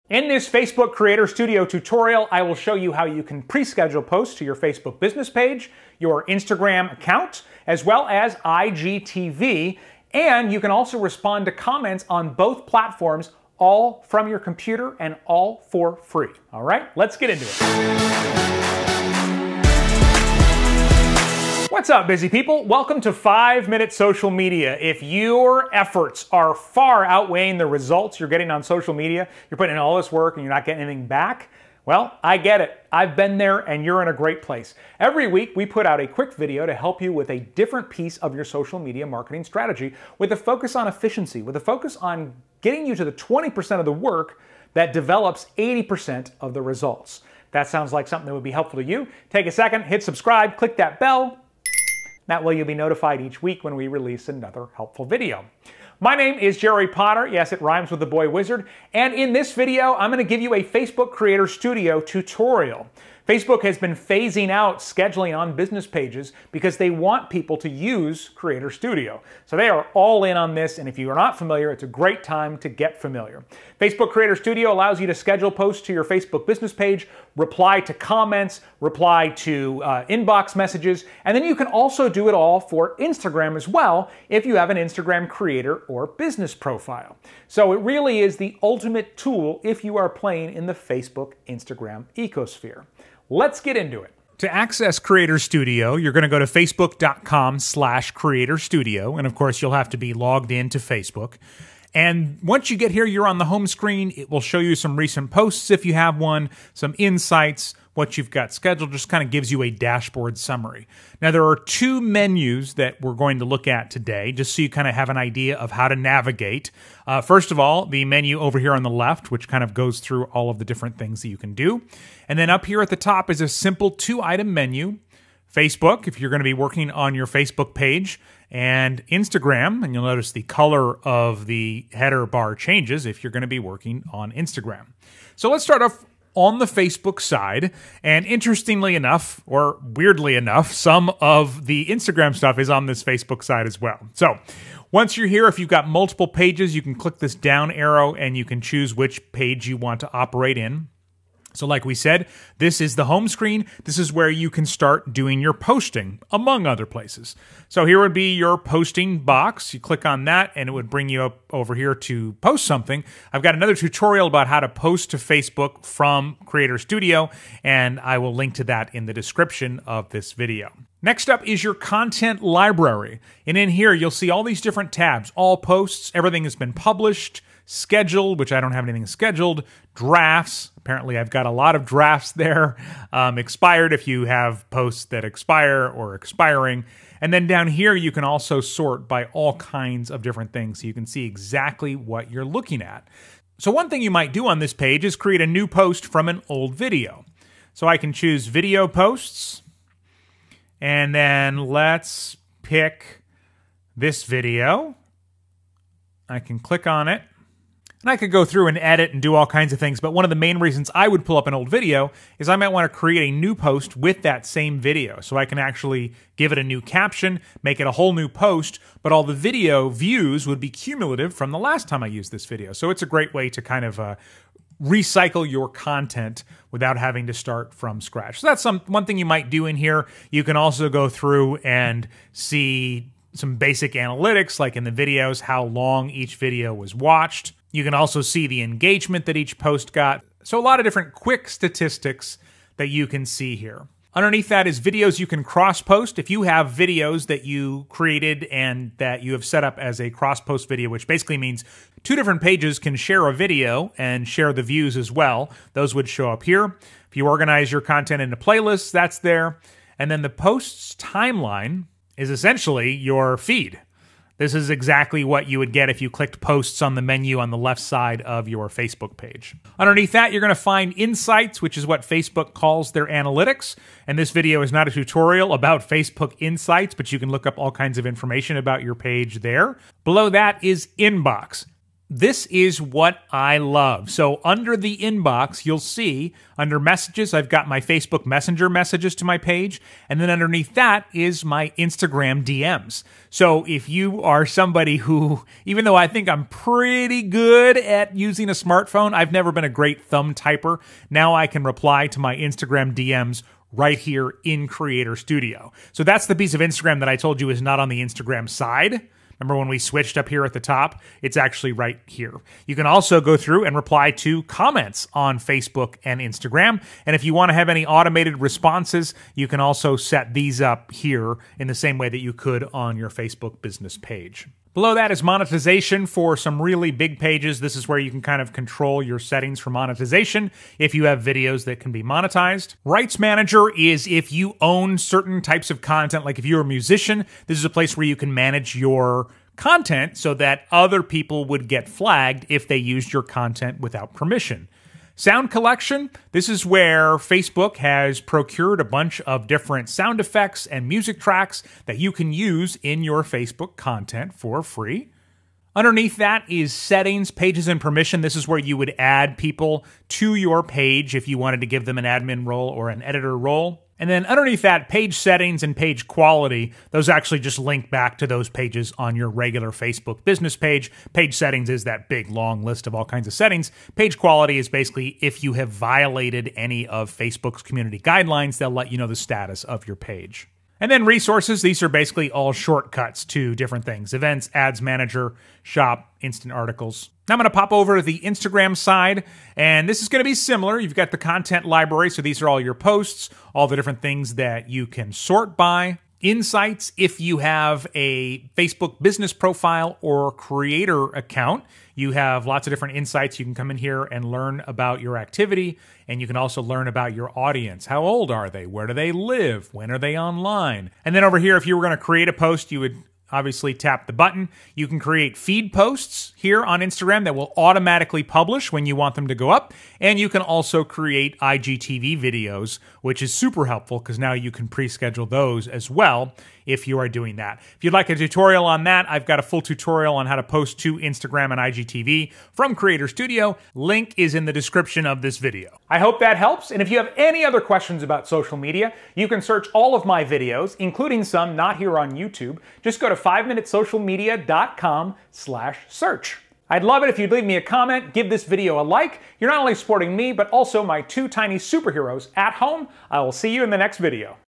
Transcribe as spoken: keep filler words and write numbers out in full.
In this Facebook Creator Studio tutorial, I will show you how you can pre-schedule posts to your Facebook business page, your Instagram account, as well as I G T V, and you can also respond to comments on both platforms, all from your computer and all for free. All right, let's get into it. What's up, busy people? Welcome to five minute Social Media. If your efforts are far outweighing the results you're getting on social media, you're putting in all this work and you're not getting anything back, well, I get it. I've been there and you're in a great place. Every week we put out a quick video to help you with a different piece of your social media marketing strategy with a focus on efficiency, with a focus on getting you to the twenty percent of the work that develops eighty percent of the results. That sounds like something that would be helpful to you. Take a second, hit subscribe, click that bell. That way you'll be notified each week when we release another helpful video. My name is Jerry Potter. Yes, it rhymes with the boy wizard. And in this video, I'm going to give you a Facebook Creator Studio tutorial. Facebook has been phasing out scheduling on business pages because they want people to use Creator Studio. So they are all in on this, and if you are not familiar, it's a great time to get familiar. Facebook Creator Studio allows you to schedule posts to your Facebook business page, reply to comments, reply to uh, inbox messages, and then you can also do it all for Instagram as well if you have an Instagram creator or business profile. So it really is the ultimate tool if you are playing in the Facebook Instagram ecosphere. Let's get into it. To access Creator Studio, you're going to go to facebook.com slash Creator Studio. And of course, you'll have to be logged into Facebook. And once you get here, you're on the home screen. It will show you some recent posts if you have one, some insights, what you've got scheduled, just kind of gives you a dashboard summary. Now, there are two menus that we're going to look at today, just so you kind of have an idea of how to navigate. Uh, first of all, the menu over here on the left, which kind of goes through all of the different things that you can do. And then up here at the top is a simple two-item menu. Facebook, if you're going to be working on your Facebook page, and Instagram, and you'll notice the color of the header bar changes if you're going to be working on Instagram. So let's start off on the Facebook side, and interestingly enough, or weirdly enough, some of the Instagram stuff is on this Facebook side as well. So once you're here, if you've got multiple pages, you can click this down arrow and you can choose which page you want to operate in. So like we said, this is the home screen. This is where you can start doing your posting, among other places. So here would be your posting box. You click on that and it would bring you up over here to post something. I've got another tutorial about how to post to Facebook from Creator Studio, and I will link to that in the description of this video. Next up is your content library. And in here, you'll see all these different tabs, all posts, everything has been published, scheduled, which I don't have anything scheduled, drafts. Apparently, I've got a lot of drafts there. Um, expired if you have posts that expire or expiring. And then down here, you can also sort by all kinds of different things so you can see exactly what you're looking at. So one thing you might do on this page is create a new post from an old video. So I can choose video posts, and then let's pick this video. I can click on it. And I could go through and edit and do all kinds of things, but one of the main reasons I would pull up an old video is I might want to create a new post with that same video. So I can actually give it a new caption, make it a whole new post, but all the video views would be cumulative from the last time I used this video. So it's a great way to kind of uh, recycle your content without having to start from scratch. So that's some one thing you might do in here. You can also go through and see some basic analytics, like in the videos, how long each video was watched. You can also see the engagement that each post got. So a lot of different quick statistics that you can see here. Underneath that is videos you can cross-post. If you have videos that you created and that you have set up as a cross-post video, which basically means two different pages can share a video and share the views as well, those would show up here. If you organize your content into playlists, that's there. And then the posts timeline is essentially your feed. This is exactly what you would get if you clicked posts on the menu on the left side of your Facebook page. Underneath that, you're going to find insights, which is what Facebook calls their analytics. And this video is not a tutorial about Facebook insights, but you can look up all kinds of information about your page there. Below that is inbox. This is what I love. So under the inbox, you'll see under messages, I've got my Facebook Messenger messages to my page. And then underneath that is my Instagram D Ms. So if you are somebody who, even though I think I'm pretty good at using a smartphone, I've never been a great thumb typer. Now I can reply to my Instagram D Ms right here in Creator Studio. So that's the piece of Instagram that I told you is not on the Instagram side. Remember when we switched up here at the top? It's actually right here. You can also go through and reply to comments on Facebook and Instagram. And if you want to have any automated responses, you can also set these up here in the same way that you could on your Facebook business page. Below that is monetization for some really big pages. This is where you can kind of control your settings for monetization if you have videos that can be monetized. Rights Manager is if you own certain types of content, like if you're a musician, this is a place where you can manage your content so that other people would get flagged if they used your content without permission. Sound collection, this is where Facebook has procured a bunch of different sound effects and music tracks that you can use in your Facebook content for free. Underneath that is settings, pages, and permission. This is where you would add people to your page if you wanted to give them an admin role or an editor role. And then underneath that, page settings and page quality, those actually just link back to those pages on your regular Facebook business page. Page settings is that big, long list of all kinds of settings. Page quality is basically if you have violated any of Facebook's community guidelines, they'll let you know the status of your page. And then resources, these are basically all shortcuts to different things. Events, Ads Manager, Shop, Instant Articles. Now I'm going to pop over to the Instagram side, and this is going to be similar. You've got the content library, so these are all your posts, all the different things that you can sort by. Insights, if you have a Facebook business profile or creator account, you have lots of different insights. You can come in here and learn about your activity, and you can also learn about your audience. How old are they? Where do they live? When are they online? And then over here, if you were going to create a post, you would obviously tap the button. You can create feed posts here on Instagram that will automatically publish when you want them to go up. And you can also create I G T V videos, which is super helpful because now you can pre-schedule those as well if you are doing that. If you'd like a tutorial on that, I've got a full tutorial on how to post to Instagram and I G T V from Creator Studio. Link is in the description of this video. I hope that helps. And if you have any other questions about social media, you can search all of my videos, including some not here on YouTube. Just go to five minute social media dot com slash search. I'd love it if you'd leave me a comment, give this video a like. You're not only supporting me, but also my two tiny superheroes at home. I will see you in the next video.